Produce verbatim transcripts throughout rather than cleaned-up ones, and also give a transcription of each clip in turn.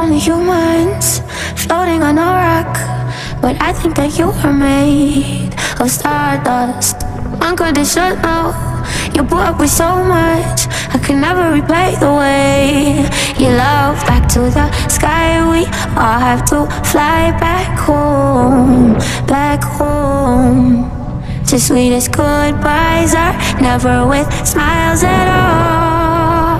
only humans floating on a rock, but I think that you were made of stardust. Unconditional, you put up with so much, I could never repay the way you love. Back to the sky, we all have to fly back home, back home. The sweetest goodbyes are never with smiles at all.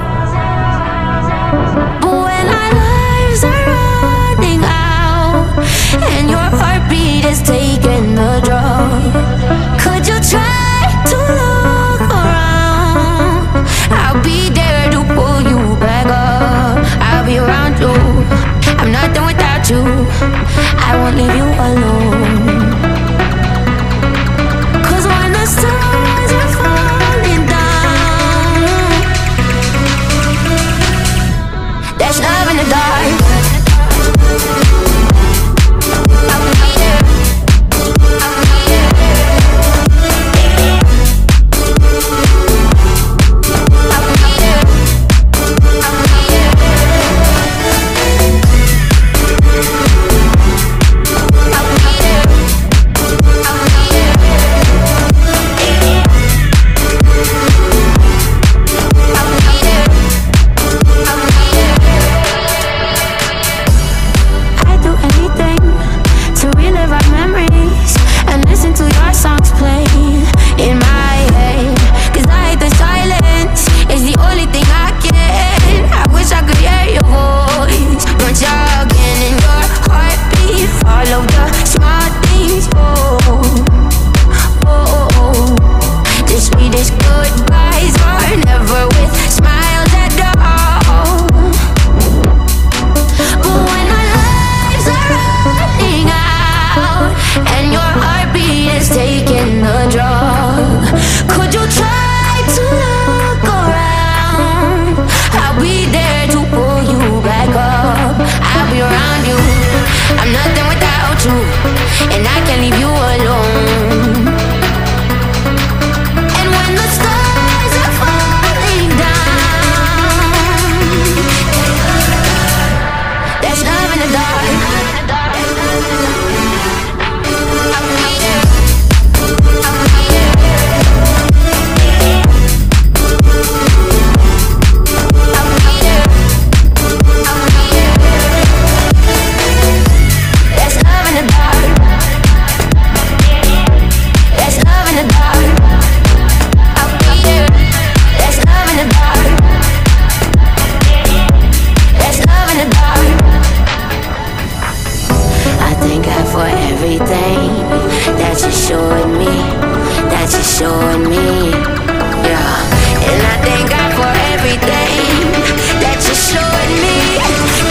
But when our lives are running out and your heartbeat is taking the drug, could you try to look around? I'll be there to pull you back up. I'll be around you, I'm nothing without you. I won't leave you alone. Cause when the stars are falling down, there's love in the dark.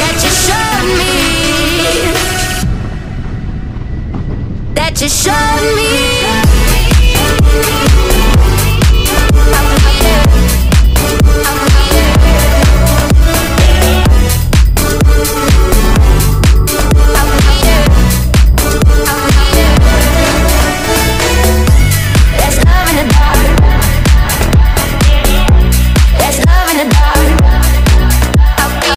Just show me.